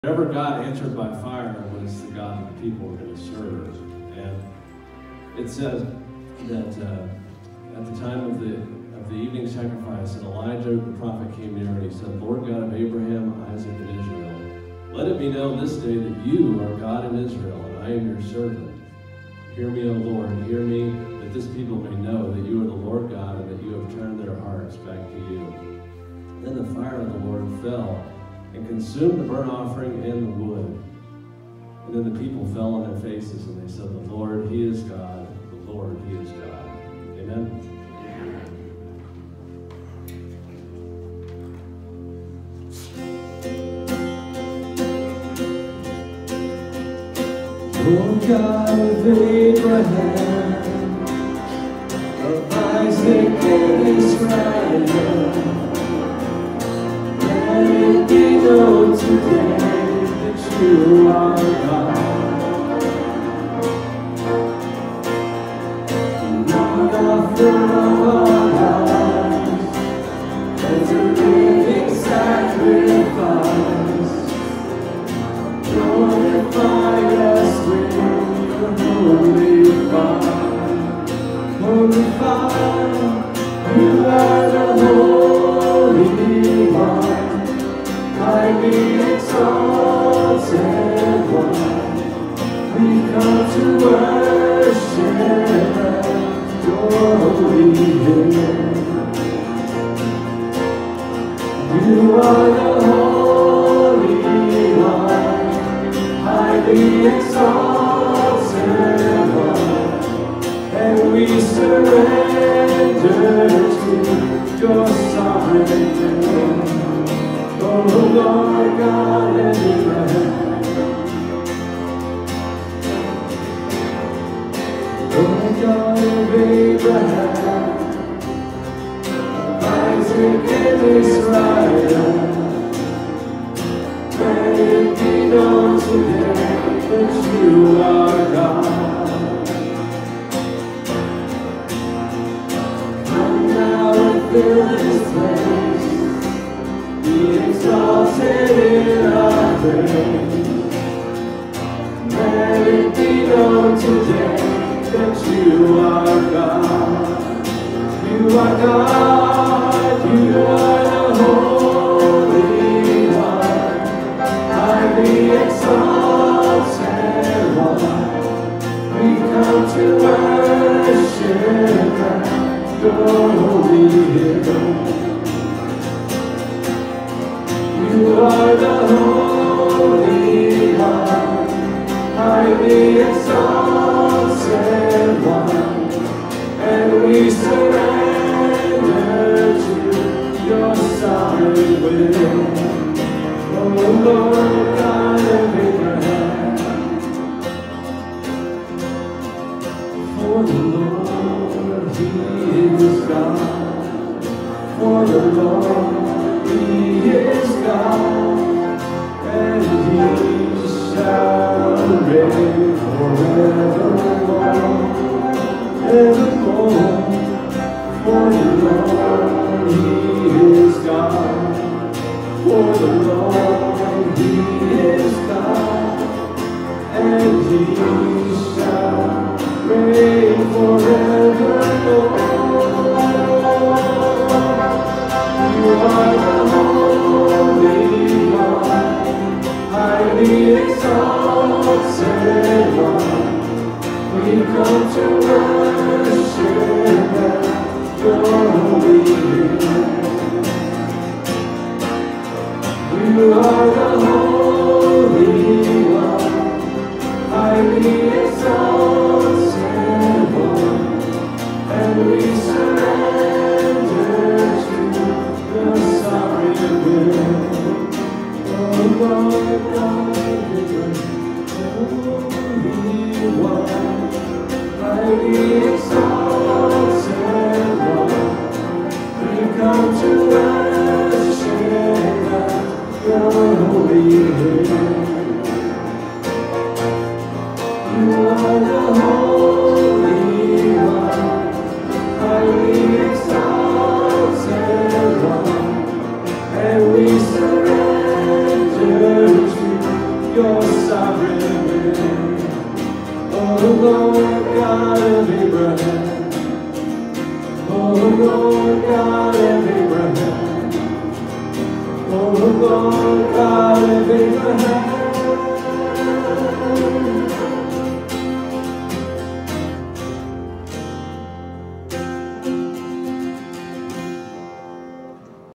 Whenever God answered by fire was the God that the people were going to serve. And it says that at the time of the evening sacrifice, and Elijah the prophet came near and he said, Lord God of Abraham, Isaac, and Israel, let it be known this day that you are God in Israel, and I am your servant. Hear me, O Lord, hear me, that this people may know that you are the Lord God, and that you have turned their hearts back to you. Then the fire of the Lord fell and consumed the burnt offering and the wood. And then the people fell on their faces, and they said, the Lord, He is God. The Lord, He is God. Amen. Lord God of Abraham, of Isaac and Israel, let it be known today that you are God. Lord, offer of our lives as a living sacrifice. Glorify us with your holy fire. Holy fire, you are the Holy One, highly exalted One. We come to worship your holy name. You are the Holy One, highly exalted One, and we surrender to your sovereign. Oh Lord God of Abraham, Lord God of Abraham, Isaac and Israel, let it be known today that you are God. Come now and fill this place, be exalted in our praise. Let it be known today that you are God. You are God, you are the Holy One, highly exalted One. We come to worship at your holy hill. You are the Holy One, highly exalted One, and we surrender to your sovereign will. Oh Lord God of Abraham, for the Lord He is God, for the Lord He is God, and He shall reign forevermore, evermore. For the Lord He is God, for the Lord He is God, and He shall reign forevermore. You are the Holy One, highly exalted One. We come to worship at your holy name. You are the Holy One, highly exalted One, and we surrender to your sovereign will. Oh Lord God, Holy One, highly exalted One, we come to worship at your holy name. You are the Holy One, highly exalted One, and we surrender to Oh Lord God of Abraham, oh Lord God of Abraham, oh Lord God of Abraham.